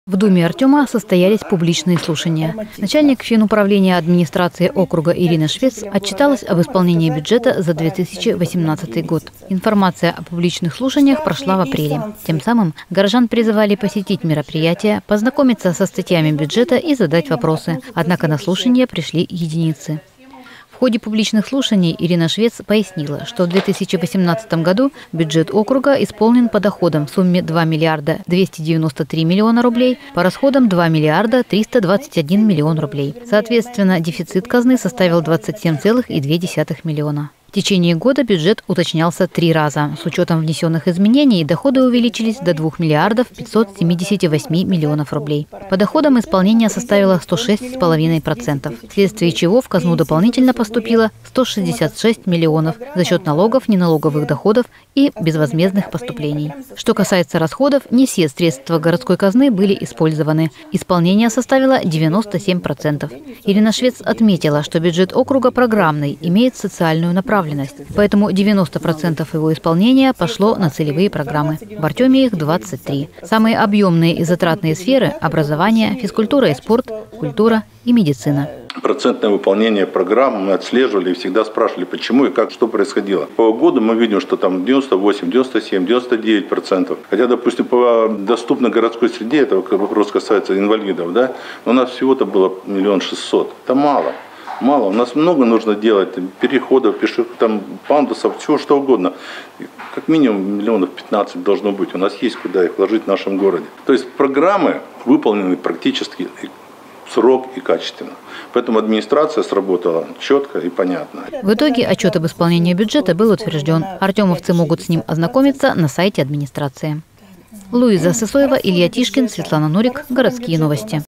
В Думе Артема состоялись публичные слушания. Начальник финуправления администрации округа Ирина Швец отчиталась об исполнении бюджета за 2018 год. Информация о публичных слушаниях прошла в апреле. Тем самым горожан призывали посетить мероприятия, познакомиться со статьями бюджета и задать вопросы. Однако на слушания пришли единицы. В ходе публичных слушаний Ирина Швец пояснила, что в 2018 году бюджет округа исполнен по доходам в сумме 2 миллиарда 293 миллиона рублей, по расходам 2 миллиарда 321 миллион рублей. Соответственно, дефицит казны составил 27,2 миллиона. В течение года бюджет уточнялся 3 раза. С учетом внесенных изменений доходы увеличились до 2 миллиардов 578 миллионов рублей. По доходам исполнение составило 106,5%, вследствие чего в казну дополнительно поступило 166 миллионов за счет налогов, неналоговых доходов и безвозмездных поступлений. Что касается расходов, не все средства городской казны были использованы. Исполнение составило 97%. Ирина Швец отметила, что бюджет округа программный, имеет социальную направленность. Поэтому 90% его исполнения пошло на целевые программы. В Артеме их 23. Самые объемные и затратные сферы – образование, физкультура и спорт, культура и медицина. Процентное выполнение программ мы отслеживали и всегда спрашивали, почему и как, что происходило. По году мы видим, что там 98, 97, 99%. Хотя, допустим, по доступной городской среде, это вопрос касается инвалидов, да, у нас всего-то было 1 600 000. Это мало. Мало. У нас много нужно делать. Переходов, там, пандусов, всего что угодно. Как минимум 15 миллионов должно быть. У нас есть куда их вложить в нашем городе. То есть программы выполнены практически в срок и качественно. Поэтому администрация сработала четко и понятно. В итоге отчет об исполнении бюджета был утвержден. Артемовцы могут с ним ознакомиться на сайте администрации. Луиза Сысоева, Илья Тишкин, Светлана Нурик. Городские новости.